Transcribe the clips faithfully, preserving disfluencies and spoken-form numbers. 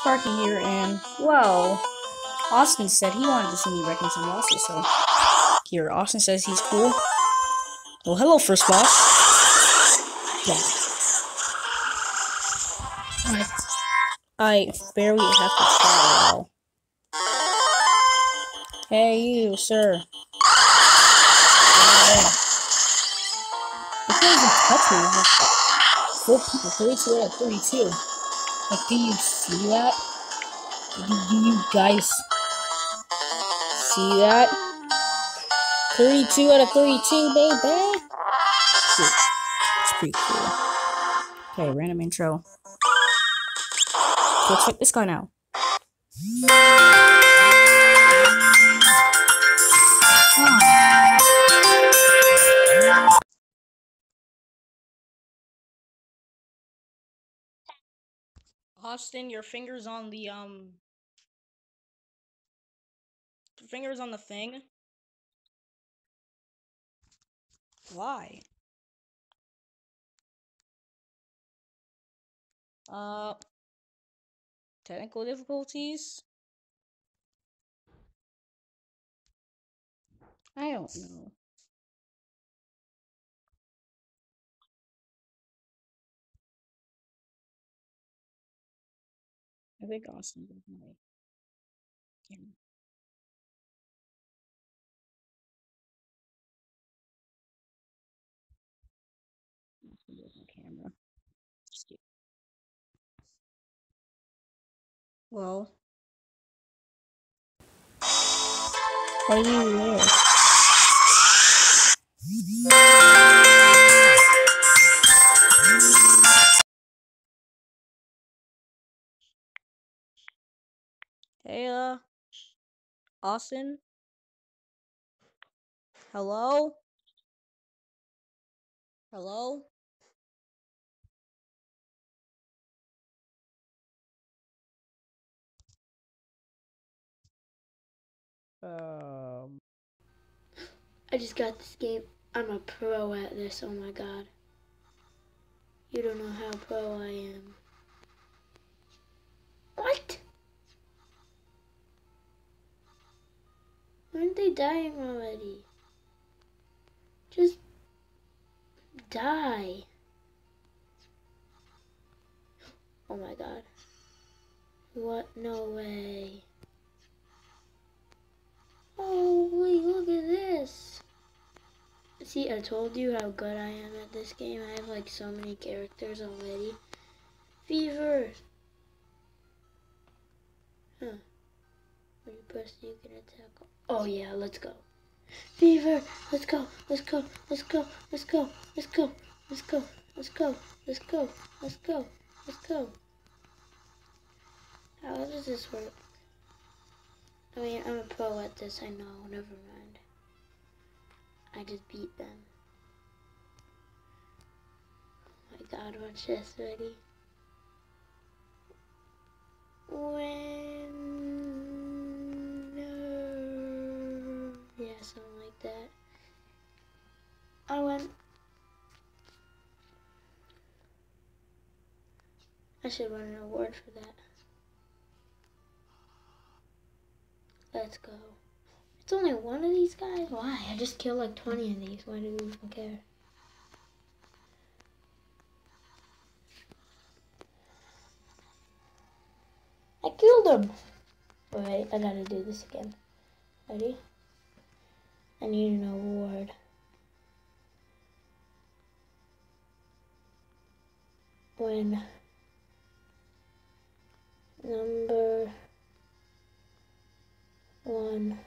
Sparky here, and, well, Austin said he wanted to see me wrecking some bosses, so here, Austin says he's cool. Well, hello, first boss. Yeah. I barely have to try at all. Hey, you, sir. Yeah. You can't even touch me. Like, four people, thirty-two out of thirty-two. Like, do you see that? Do, do you guys see that? thirty-two out of thirty-two, baby! Shit. It's pretty cool. Okay, random intro. Let's check this guy now. Austin, your fingers on the, um... Your fingers on the thing? Why? Uh... Technical difficulties? I don't know. I think Austin did my camera. Austin did my camera. Just kidding. Well. Why are you there? Hey, uh, Austin? Hello? Hello? Um. I just got this game. I'm a pro at this, oh my god. You don't know how pro I am. What? Aren't they dying already? Just die. Oh my god. What? No way. Holy, look at this. See, I told you how good I am at this game. I have like so many characters already. Fever. Huh. When you press, you can attack. Oh yeah, let's go. Fever. Let's go. Let's go. Let's go. Let's go. Let's go. Let's go. Let's go. Let's go. Let's go. Let's go. How does this work? I mean, I'm a pro at this, I know, never mind. I just beat them. Oh my god, watch this, ready? Winner. Yeah, something like that. I went. I should win an award for that. Let's go. It's only one of these guys? Why? I just killed like twenty of these. Why do we even care? I killed him! Alright, I gotta do this again. Ready? I need an award. When number one.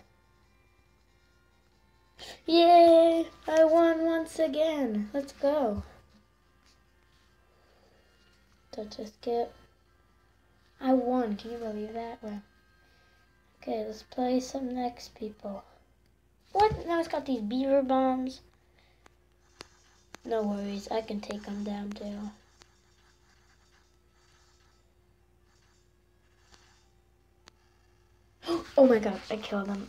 Yay! I won once again. Let's go. Touch a skip. I won. Can you believe that? Well, okay, let's play some next people. What? Now it's got these beaver bombs. No worries. I can take them down too. Oh my god, I killed them.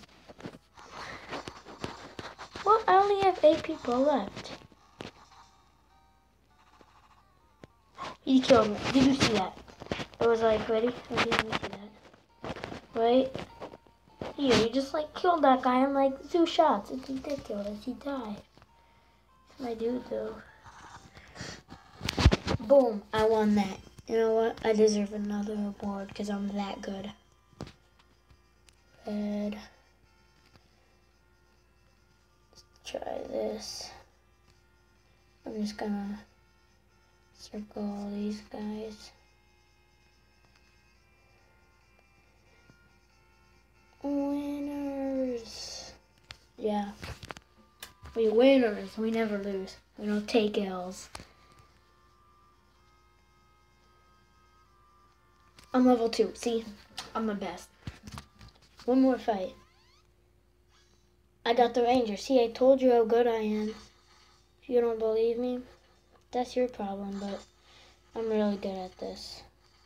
Well, I only have eight people left. He killed me. Did you see that? It was like, ready? Ready? Let me see that. Right? Here, you just like killed that guy in like two shots. It's ridiculous. He died. My dude, though. Boom! I won that. You know what? I deserve another award because I'm that good. Red. Let's try this. I'm just gonna circle all these guys. Winners. Yeah. We winners. We never lose. We don't take L's. I'm level two. See? I'm the best. One more fight. I got the ranger. See, I told you how good I am. If you don't believe me, that's your problem, but I'm really good at this.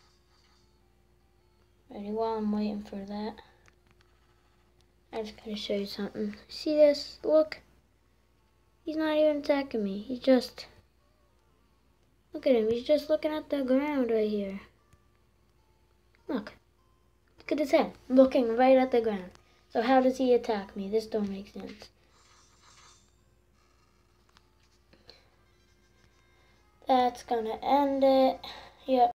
Ready? While I'm waiting for that, I'm just going to show you something. See this? Look. He's not even attacking me. He's just... Look at him. He's just looking at the ground right here. Look. Look at his head. Looking right at the ground. So how does he attack me? This don't make sense. That's gonna end it. Yep.